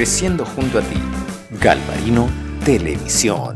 creciendo junto a ti. Galvarino Televisión.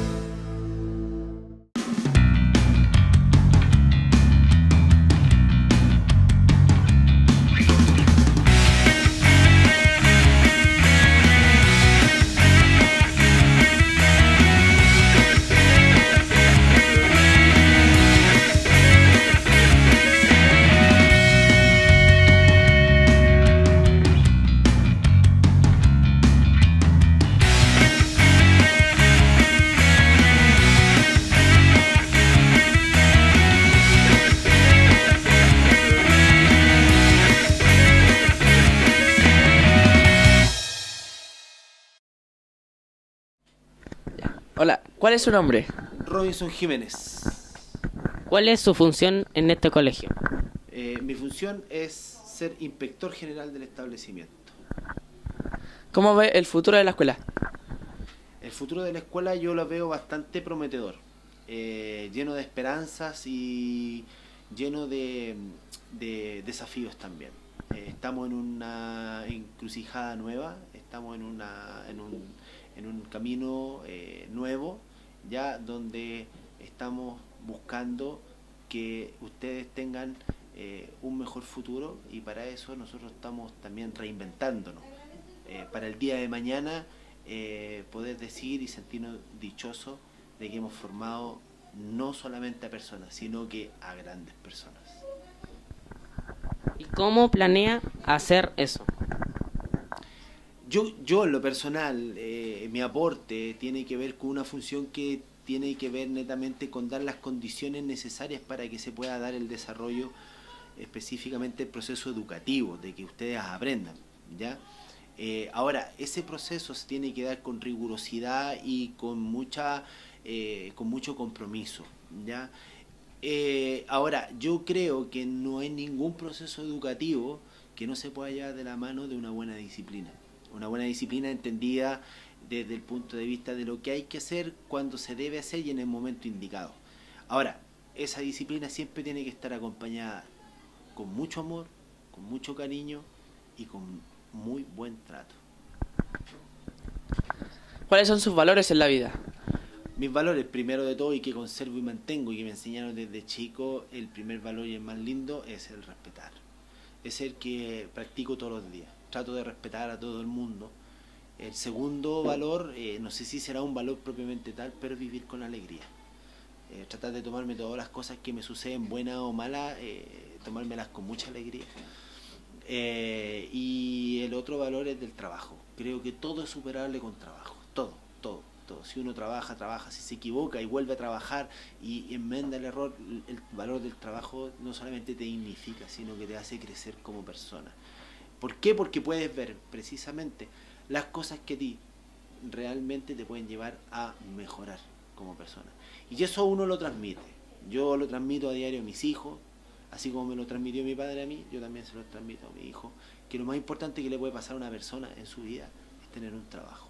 Hola, ¿cuál es su nombre? Robinson Jiménez. ¿Cuál es su función en este colegio? Mi función es ser inspector general del establecimiento. ¿Cómo ve el futuro de la escuela? El futuro de la escuela yo lo veo bastante prometedor, lleno de esperanzas y lleno de desafíos también. Estamos en una encrucijada nueva, estamos en un camino nuevo, ya donde estamos buscando que ustedes tengan un mejor futuro, y para eso nosotros estamos también reinventándonos. Para el día de mañana poder decir y sentirnos dichosos de que hemos formado no solamente a personas, sino que a grandes personas. ¿Y cómo planea hacer eso? Yo en lo personal, mi aporte tiene que ver con una función que tiene que ver netamente con dar las condiciones necesarias para que se pueda dar el desarrollo, específicamente el proceso educativo, de que ustedes aprendan, ¿ya? Ahora, ese proceso se tiene que dar con rigurosidad y con mucho compromiso, ¿ya? Ahora, yo creo que no hay ningún proceso educativo que no se pueda llevar de la mano de una buena disciplina. Una buena disciplina entendida desde el punto de vista de lo que hay que hacer, cuando se debe hacer y en el momento indicado. Ahora, esa disciplina siempre tiene que estar acompañada con mucho amor, con mucho cariño y con muy buen trato. ¿Cuáles son sus valores en la vida? Mis valores, primero de todo, y que conservo y mantengo, y que me enseñaron desde chico, el primer valor y el más lindo es el respetar. Es el que practico todos los días. Trato de respetar a todo el mundo. El segundo valor, no sé si será un valor propiamente tal, pero es vivir con alegría. Tratar de tomarme todas las cosas que me suceden, buenas o malas, tomármelas con mucha alegría. Y el otro valor es del trabajo. Creo que todo es superable con trabajo. Todo. Si uno trabaja, si se equivoca y vuelve a trabajar y enmenda el error, el valor del trabajo no solamente te dignifica, sino que te hace crecer como persona. ¿Por qué? Porque puedes ver precisamente las cosas que a ti realmente te pueden llevar a mejorar como persona. Y eso uno lo transmite. Yo lo transmito a diario a mis hijos, así como me lo transmitió mi padre a mí, yo también se lo transmito a mi hijo, que lo más importante que le puede pasar a una persona en su vida es tener un trabajo.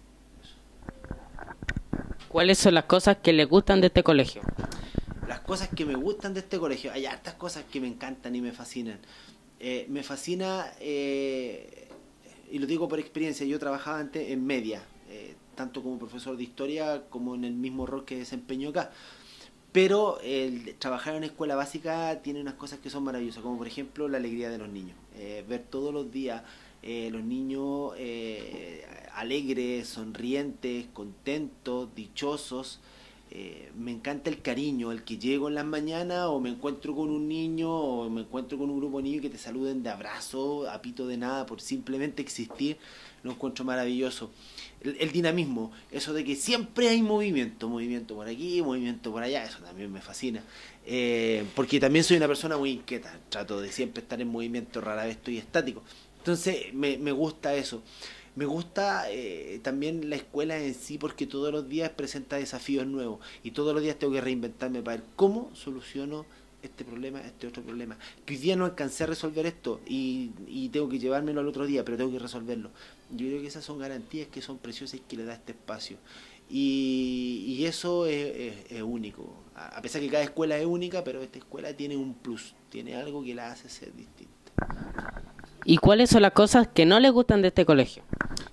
¿Cuáles son las cosas que le gustan de este colegio? Las cosas que me gustan de este colegio, hay hartas cosas que me encantan y me fascinan. Me fascina, y lo digo por experiencia, yo trabajaba antes en media, tanto como profesor de historia como en el mismo rol que desempeño acá. Pero el trabajar en una escuela básica tiene unas cosas que son maravillosas, como por ejemplo la alegría de los niños. Ver todos los días los niños alegres, sonrientes, contentos, dichosos. Me encanta el cariño, el que llego en las mañanas o me encuentro con un niño o me encuentro con un grupo de niños que te saluden de abrazo, a pito de nada, por simplemente existir. Lo encuentro maravilloso. El dinamismo, eso de que siempre hay movimiento por aquí, movimiento por allá, eso también me fascina. Porque también soy una persona muy inquieta, trato de siempre estar en movimiento, rara vez estoy estático. Entonces me gusta eso. Me gusta también la escuela en sí, porque todos los días presenta desafíos nuevos y todos los días tengo que reinventarme para ver cómo soluciono este problema, este otro problema. Que hoy día no alcancé a resolver esto y tengo que llevármelo al otro día, pero tengo que resolverlo. Yo creo que esas son garantías que son preciosas y que le da este espacio. Y eso es único. A pesar que cada escuela es única, pero esta escuela tiene un plus, tiene algo que la hace ser distinta. ¿Y cuáles son las cosas que no le gustan de este colegio?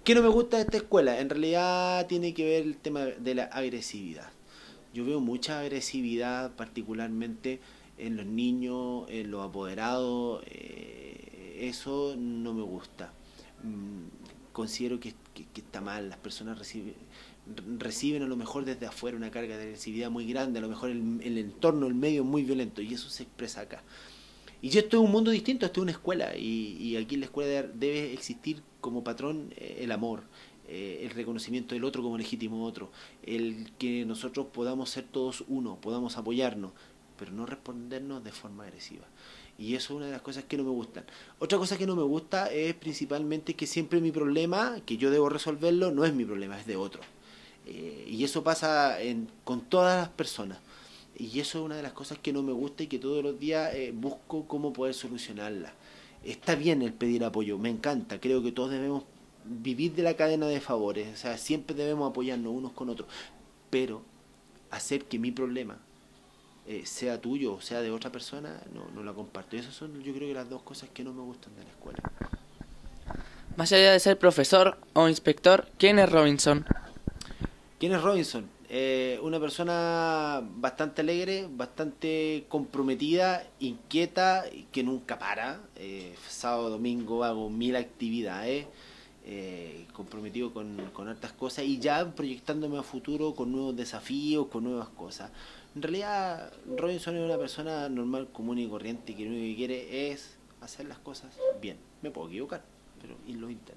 ¿Qué no me gusta de esta escuela? En realidad tiene que ver el tema de la agresividad. Yo veo mucha agresividad, particularmente en los niños, en los apoderados. Eso no me gusta. Considero que está mal. Las personas reciben a lo mejor desde afuera una carga de agresividad muy grande, a lo mejor el entorno, el medio es muy violento, y eso se expresa acá. Y esto es un mundo distinto, esto es una escuela, y aquí en la escuela debe existir como patrón el amor, el reconocimiento del otro como legítimo otro, el que nosotros podamos ser todos uno, podamos apoyarnos, pero no respondernos de forma agresiva. Y eso es una de las cosas que no me gustan. Otra cosa que no me gusta es principalmente que siempre mi problema, que yo debo resolverlo, no es mi problema, es de otro. Y eso pasa con todas las personas. Y eso es una de las cosas que no me gusta y que todos los días busco cómo poder solucionarla. Está bien el pedir apoyo, me encanta. Creo que todos debemos vivir de la cadena de favores. O sea, siempre debemos apoyarnos unos con otros. Pero hacer que mi problema sea tuyo o sea de otra persona, no la comparto. Y esas son, yo creo que las dos cosas que no me gustan de la escuela. Más allá de ser profesor o inspector, ¿quién es Robinson? ¿Quién es Robinson? Una persona bastante alegre, bastante comprometida, inquieta, que nunca para. Sábado, domingo hago 1000 actividades, comprometido con hartas cosas y ya proyectándome a futuro con nuevos desafíos, con nuevas cosas. En realidad, Robinson es una persona normal, común y corriente, que lo único que quiere es hacer las cosas bien. Me puedo equivocar, pero y lo intento.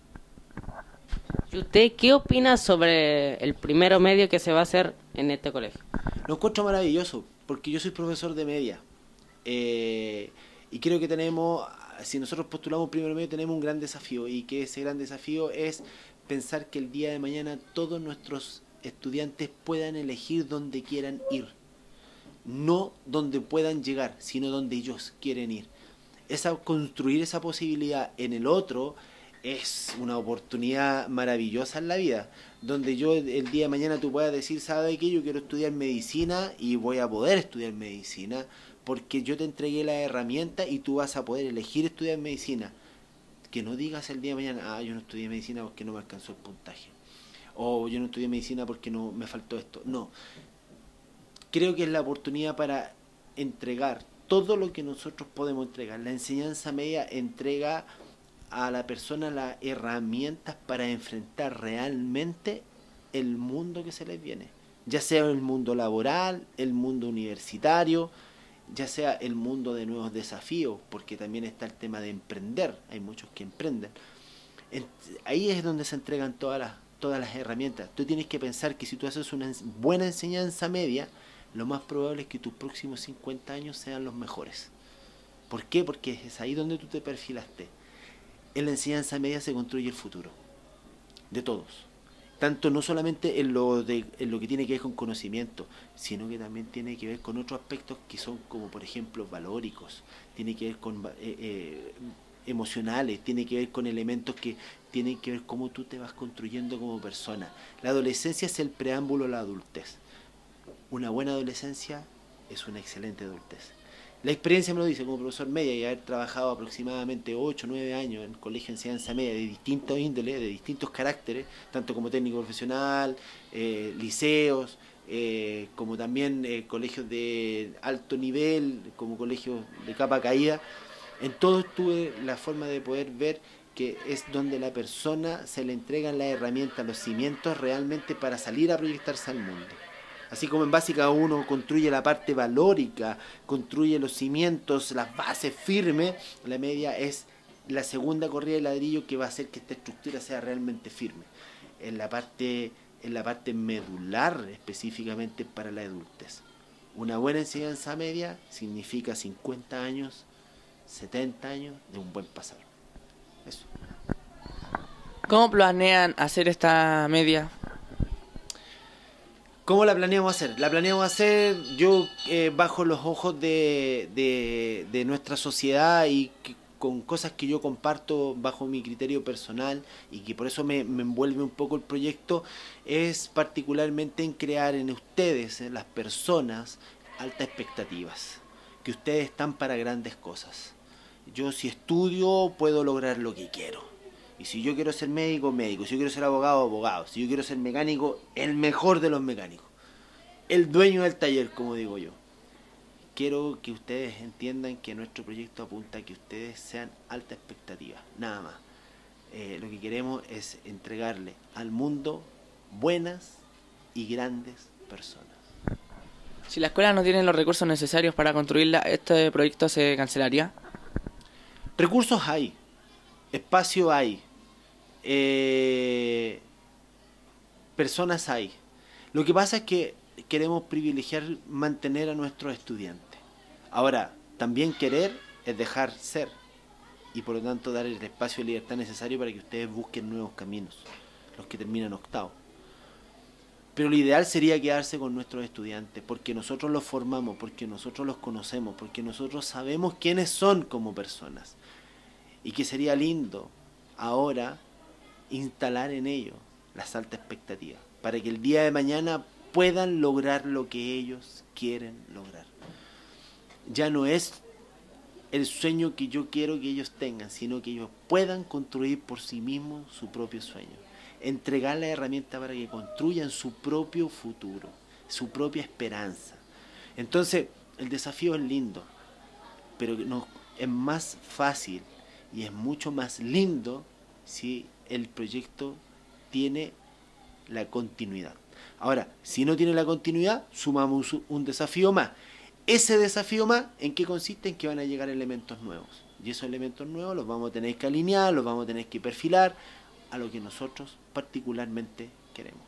¿Y usted qué opina sobre el primero medio que se va a hacer en este colegio? Lo encuentro maravilloso, porque yo soy profesor de media. Y creo que tenemos, si nosotros postulamos primero medio, tenemos un gran desafío. Y que ese gran desafío es pensar que el día de mañana todos nuestros estudiantes puedan elegir donde quieran ir. No donde puedan llegar, sino donde ellos quieren ir. Construir esa posibilidad en el otro es una oportunidad maravillosa en la vida, donde yo el día de mañana tú puedas decir, ¿sabe qué? Yo quiero estudiar medicina y voy a poder estudiar medicina porque yo te entregué la herramienta y tú vas a poder elegir estudiar medicina. Que no digas el día de mañana, yo no estudié medicina porque no me alcanzó el puntaje, o yo no estudié medicina porque no me faltó esto. No, creo que es la oportunidad para entregar todo lo que nosotros podemos entregar. La enseñanza media entrega a la persona las herramientas para enfrentar realmente el mundo que se les viene, ya sea el mundo laboral, el mundo universitario, ya sea el mundo de nuevos desafíos, porque también está el tema de emprender, hay muchos que emprenden. Ahí es donde se entregan todas las herramientas. Tú tienes que pensar que si tú haces una buena enseñanza media, lo más probable es que tus próximos 50 años sean los mejores. ¿Por qué? Porque es ahí donde tú te perfilaste. En la enseñanza media se construye el futuro de todos, tanto no solamente en lo que tiene que ver con conocimiento, sino que también tiene que ver con otros aspectos que son como por ejemplo valóricos, tiene que ver con emocionales, tiene que ver con elementos que tienen que ver cómo tú te vas construyendo como persona. La adolescencia es el preámbulo a la adultez. Una buena adolescencia es una excelente adultez. La experiencia me lo dice como profesor media y haber trabajado aproximadamente 8 o 9 años en colegio de enseñanza media de distintos índoles, de distintos caracteres, tanto como técnico profesional, liceos, como también colegios de alto nivel, como colegios de capa caída. En todos tuve la forma de poder ver que es donde la persona se le entregan las herramientas, los cimientos realmente para salir a proyectarse al mundo. Así como en básica uno construye la parte valórica, construye los cimientos, las bases firmes, la media es la segunda corrida de ladrillo que va a hacer que esta estructura sea realmente firme. En la parte medular específicamente para la adultez. Una buena enseñanza media significa 50 años, 70 años de un buen pasar. Eso. ¿Cómo planean hacer esta media? ¿Cómo la planeamos hacer? La planeamos hacer yo bajo los ojos de nuestra sociedad y con cosas que yo comparto bajo mi criterio personal y que por eso me envuelve un poco el proyecto, es particularmente en crear en ustedes, en las personas, altas expectativas, que ustedes están para grandes cosas. Yo si estudio puedo lograr lo que quiero. Y si yo quiero ser médico, médico. Si yo quiero ser abogado, abogado. Si yo quiero ser mecánico, el mejor de los mecánicos. El dueño del taller, como digo yo. Quiero que ustedes entiendan que nuestro proyecto apunta a que ustedes sean alta expectativa, nada más. Lo que queremos es entregarle al mundo buenas y grandes personas. Si la escuela no tiene los recursos necesarios para construirla, ¿este proyecto se cancelaría? Recursos hay, espacio hay, personas hay. Lo que pasa es que queremos privilegiar mantener a nuestros estudiantes. Ahora, también querer es dejar ser y por lo tanto dar el espacio de libertad necesario para que ustedes busquen nuevos caminos, los que terminan octavo. Pero lo ideal sería quedarse con nuestros estudiantes, porque nosotros los formamos, porque nosotros los conocemos, porque nosotros sabemos quiénes son como personas. Y que sería lindo ahora instalar en ellos las altas expectativas, para que el día de mañana puedan lograr lo que ellos quieren lograr. Ya no es el sueño que yo quiero que ellos tengan, sino que ellos puedan construir por sí mismos su propio sueño. Entregar la herramienta para que construyan su propio futuro, su propia esperanza. Entonces, el desafío es lindo, pero no, es más fácil y es mucho más lindo si el proyecto tiene la continuidad. Ahora, si no tiene la continuidad, sumamos un desafío más. Ese desafío más, ¿en qué consiste? En que van a llegar elementos nuevos. Y esos elementos nuevos los vamos a tener que alinear, los vamos a tener que perfilar a lo que nosotros particularmente queremos.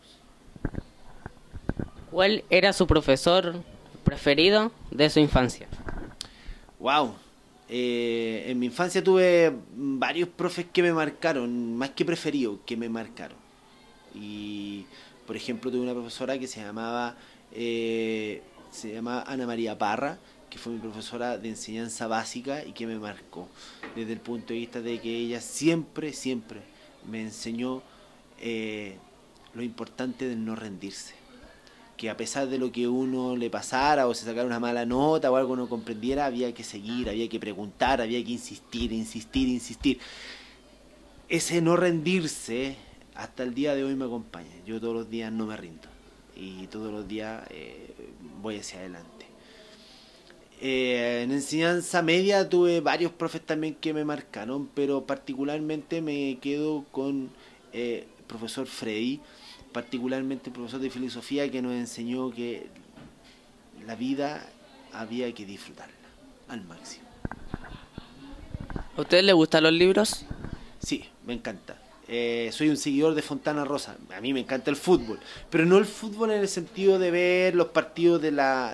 ¿Cuál era su profesor preferido de su infancia? Wow. En mi infancia tuve varios profes que me marcaron, más que preferidos, que me marcaron. Y, por ejemplo, tuve una profesora que se llamaba Ana María Parra, que fue mi profesora de enseñanza básica y que me marcó desde el punto de vista de que ella siempre me enseñó lo importante de no rendirse, que a pesar de lo que uno le pasara o se sacara una mala nota o algo no comprendiera, había que seguir, había que preguntar, había que insistir. Ese no rendirse hasta el día de hoy me acompaña. Yo todos los días no me rindo y todos los días voy hacia adelante. En enseñanza media tuve varios profes también que me marcaron, pero particularmente me quedo con profesor Freddy, particularmente el profesor de filosofía, que nos enseñó que la vida había que disfrutarla al máximo. ¿A ustedes les gustan los libros? Sí, me encanta. Soy un seguidor de Fontana Rosa. A mí me encanta el fútbol, pero no el fútbol en el sentido de ver los partidos de la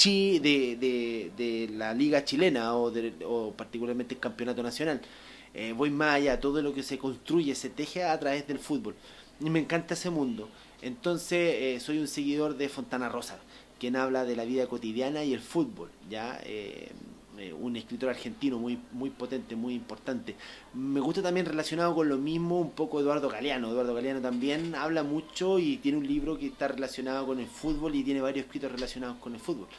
liga chilena o particularmente el campeonato nacional. Voy más allá, todo lo que se construye, se teje a través del fútbol. Y me encanta ese mundo. Entonces soy un seguidor de Fontana Rosa, quien habla de la vida cotidiana y el fútbol, ¿ya? Un escritor argentino muy potente, muy importante. Me gusta también relacionado con lo mismo un poco Eduardo Galeano. Eduardo Galeano también habla mucho y tiene un libro que está relacionado con el fútbol y tiene varios escritos relacionados con el fútbol.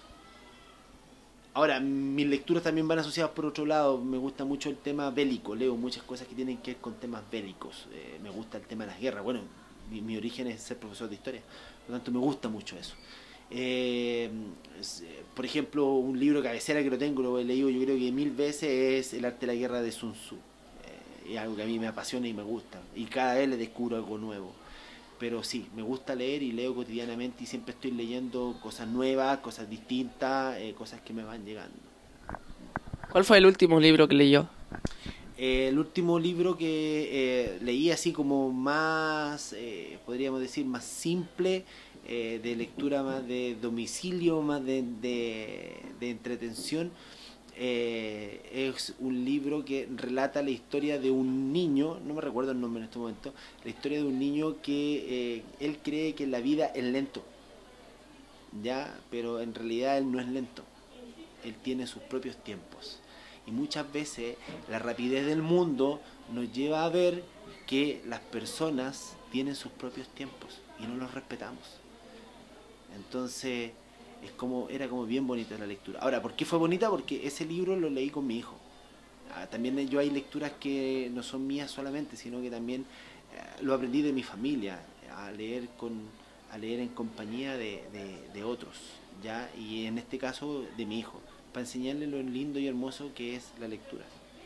Ahora, mis lecturas también van asociadas por otro lado. Me gusta mucho el tema bélico, leo muchas cosas que tienen que ver con temas bélicos. Me gusta el tema de las guerras. Bueno, mi origen es ser profesor de historia, por lo tanto me gusta mucho eso. Por ejemplo, un libro cabecera que lo tengo, lo he leído yo creo que 1000 veces, es El arte de la guerra de Sun Tzu. Es algo que a mí me apasiona y me gusta, y cada vez le descubro algo nuevo. Pero sí, me gusta leer y leo cotidianamente y siempre estoy leyendo cosas nuevas, cosas distintas, cosas que me van llegando. ¿Cuál fue el último libro que leyó? El último libro que leí así como más, podríamos decir, más simple, de lectura más de domicilio, más de entretención, es un libro que relata la historia de un niño, no me recuerdo el nombre en este momento, la historia de un niño que él cree que la vida es lento, ya, pero en realidad él no es lento, él tiene sus propios tiempos. Y muchas veces la rapidez del mundo nos lleva a ver que las personas tienen sus propios tiempos y no los respetamos. Entonces era como bien bonita la lectura. Ahora, ¿por qué fue bonita? Porque ese libro lo leí con mi hijo. También yo hay lecturas que no son mías solamente, sino que también lo aprendí de mi familia, a leer en compañía de otros, ¿ya? Y en este caso de mi hijo, para enseñarle lo lindo y hermoso que es la lectura.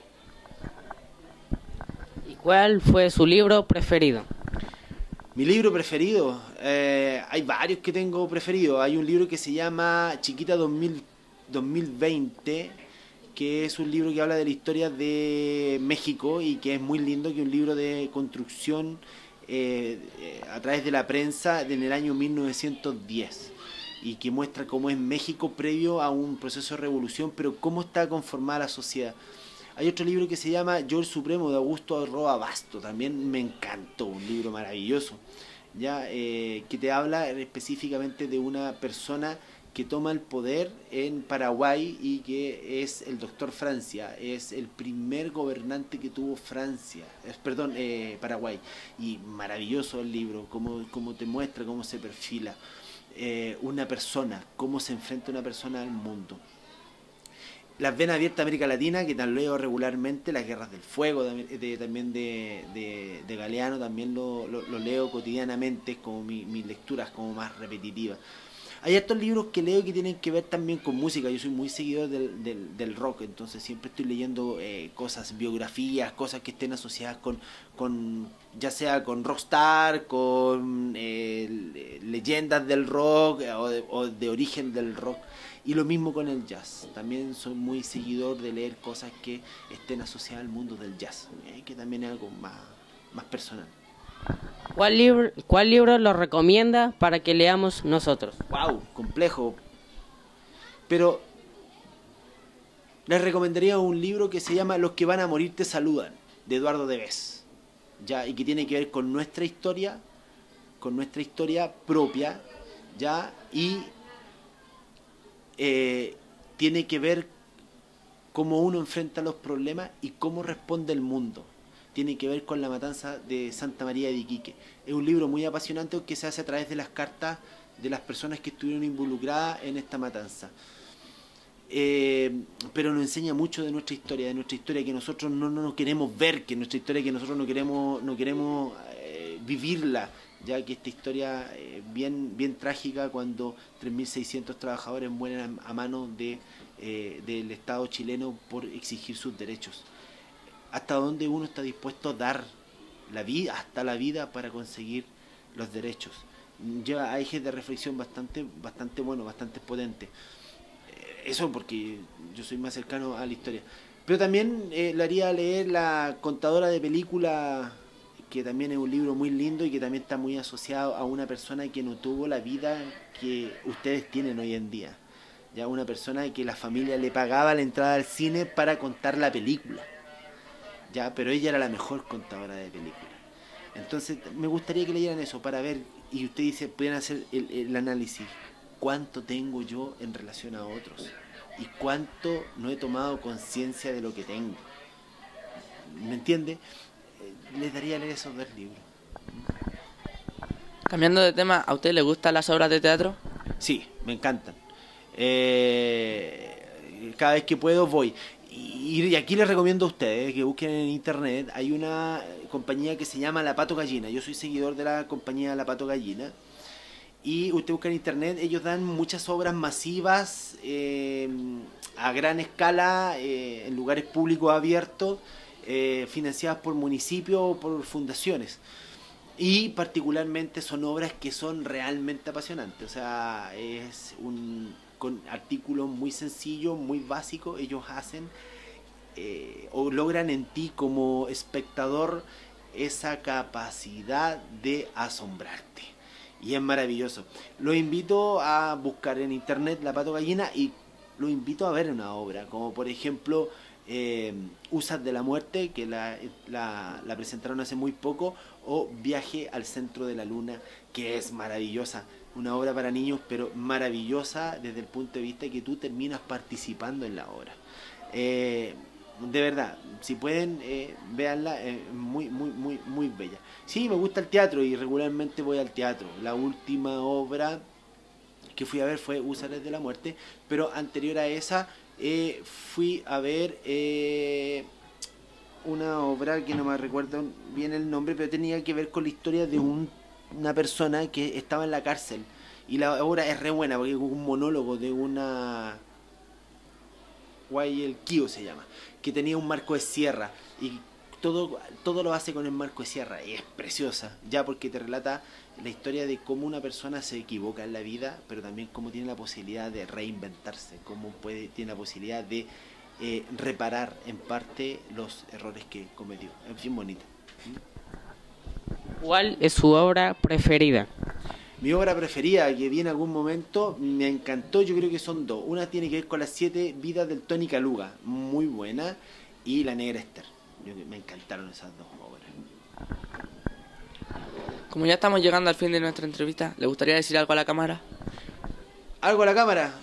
¿Y cuál fue su libro preferido? Mi libro preferido, hay varios que tengo preferidos. Hay un libro que se llama Chiquita 2020, que es un libro que habla de la historia de México y que es muy lindo, que es un libro de construcción a través de la prensa en el año 1910 y que muestra cómo es México previo a un proceso de revolución, pero cómo está conformada la sociedad. Hay otro libro que se llama Yo el Supremo, de Augusto Arroa Basto, también me encantó, un libro maravilloso, ya que te habla específicamente de una persona que toma el poder en Paraguay y que es el doctor Francia, es el primer gobernante que tuvo Paraguay. Y maravilloso el libro, cómo te muestra, cómo se perfila una persona, cómo se enfrenta una persona al mundo. Las Venas Abiertas de América Latina, que tal leo regularmente, Las Guerras del Fuego también de Galeano, también lo leo cotidianamente, como mis lecturas como más repetitivas. Hay estos libros que leo que tienen que ver también con música. Yo soy muy seguidor del rock, entonces siempre estoy leyendo cosas, biografías, cosas que estén asociadas con ya sea con rockstar, con leyendas del rock o de origen del rock. Y lo mismo con el jazz. También soy muy seguidor de leer cosas que estén asociadas al mundo del jazz, que también es algo más personal. ¿Cuál libro lo recomienda para que leamos nosotros? Wow, complejo. Pero les recomendaría un libro que se llama Los que van a morir te saludan, de Eduardo Debes, ya, y que tiene que ver con nuestra historia propia, ya, y tiene que ver cómo uno enfrenta los problemas y cómo responde el mundo. Tiene que ver con la matanza de Santa María de Iquique. Es un libro muy apasionante que se hace a través de las cartas de las personas que estuvieron involucradas en esta matanza. Pero nos enseña mucho de nuestra historia que nosotros no queremos ver, que nuestra historia que nosotros no queremos vivirla, ya que esta historia bien trágica, cuando 3.600 trabajadores mueren a manos del Estado chileno por exigir sus derechos. Hasta dónde uno está dispuesto a dar hasta la vida para conseguir los derechos. Lleva a ejes de reflexión bastante bueno, bastante potente. Eso porque yo soy más cercano a la historia. Pero también le haría leer La contadora de películas, que también es un libro muy lindo y que también está muy asociado a una persona que no tuvo la vida que ustedes tienen hoy en día. Ya, una persona que la familia le pagaba la entrada al cine para contar la película. Ya, pero ella era la mejor contadora de películas. Entonces me gustaría que leyeran eso para ver, y usted dice, pueden hacer el análisis, cuánto tengo yo en relación a otros y cuánto no he tomado conciencia de lo que tengo. ¿Me entiende? Les daría a leer esos dos libros. Cambiando de tema, ¿a usted le gustan las obras de teatro? Sí, me encantan. Cada vez que puedo voy. Y aquí les recomiendo a ustedes que busquen en internet. Hay una compañía que se llama La Pato Gallina. Yo soy seguidor de la compañía La Pato Gallina. Y usted busca en internet, ellos dan muchas obras masivas a gran escala en lugares públicos abiertos, financiadas por municipios o por fundaciones. Y particularmente son obras que son realmente apasionantes. O sea, con artículos muy sencillos, muy básicos, ellos hacen o logran en ti como espectador esa capacidad de asombrarte. Y es maravilloso. Los invito a buscar en internet La Pato Gallina y los invito a ver una obra, como por ejemplo Usas de la Muerte, que la presentaron hace muy poco, o Viaje al Centro de la Luna, que es maravillosa. Una obra para niños, pero maravillosa desde el punto de vista que tú terminas participando en la obra. De verdad, si pueden, véanla, muy bella. Sí, me gusta el teatro y regularmente voy al teatro. La última obra que fui a ver fue Úsares de la Muerte, pero anterior a esa fui a ver una obra que no me recuerdo bien el nombre, pero tenía que ver con la historia de una persona que estaba en la cárcel. Y la obra es re buena porque es un monólogo de una... Guay el Kio se llama, que tenía un marco de sierra y todo lo hace con el marco de sierra y es preciosa, ya porque te relata la historia de cómo una persona se equivoca en la vida, pero también cómo tiene la posibilidad de reinventarse, cómo tiene la posibilidad de reparar en parte los errores que cometió. Es bien bonita. ¿Cuál es su obra preferida? Mi obra preferida, que vi en algún momento, me encantó, yo creo que son dos. Una tiene que ver con las 7 vidas del Tony Caluga, muy buena, y La Negra Esther. Me encantaron esas dos obras. Como ya estamos llegando al fin de nuestra entrevista, ¿le gustaría decir algo a la cámara? ¿Algo a la cámara?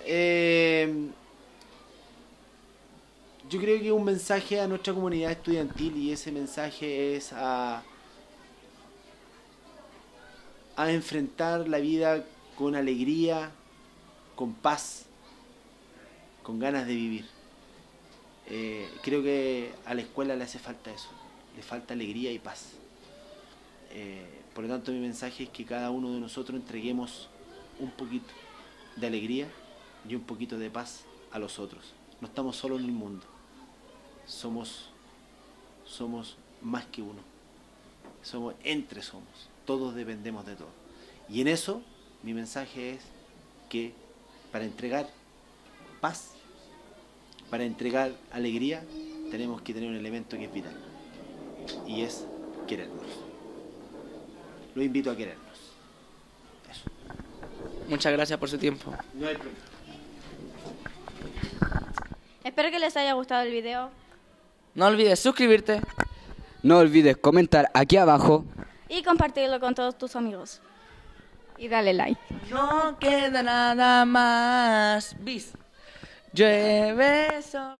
Yo creo que un mensaje a nuestra comunidad estudiantil, y ese mensaje es a enfrentar la vida con alegría, con paz, con ganas de vivir. Creo que a la escuela le hace falta eso, le falta alegría y paz. Por lo tanto, mi mensaje es que cada uno de nosotros entreguemos un poquito de alegría y un poquito de paz a los otros. No estamos solos en el mundo, somos más que uno, somos, todos dependemos de todos. Y en eso mi mensaje es que para entregar paz, para entregar alegría, tenemos que tener un elemento que es vital, y es querernos. Lo invito a querernos. Eso. Muchas gracias por su tiempo. No hay problema. Espero que les haya gustado el video No olvides suscribirte. No olvides comentar aquí abajo. y compartirlo con todos tus amigos. Y dale like. No queda nada más. Bis. Llueve sol.